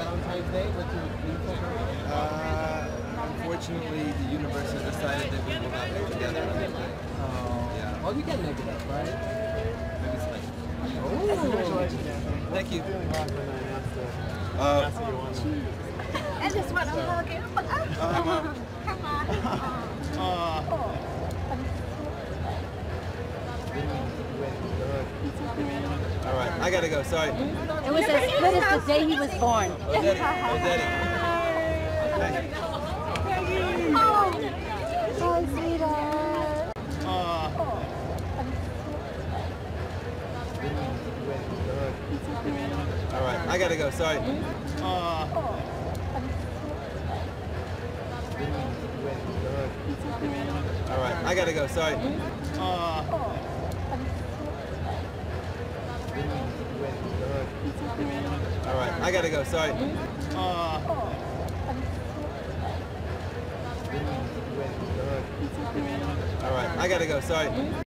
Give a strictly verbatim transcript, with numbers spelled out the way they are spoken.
Valentine's Day? What's your beautiful girl? Uh, unfortunately, the universe has decided that we will not be together on this day. Oh. Yeah. Well, you can make it up, right? Maybe slightly. Oh. Congratulations, Anthony. Thank you. Feeling like when I announced the, Uh, announced that you won that. I just want to hug him. Uh, Mom. Come on. Uh, All right, I gotta go. Sorry. It was as good as the day he was born. Oh, Getty. Oh, Getty. Thank you. Oh, hi, sweetheart. uh, All right, I gotta go. Sorry. uh, All right, I gotta go. Sorry. uh, All right, I gotta go. Sorry. uh, All right, I gotta go. Sorry.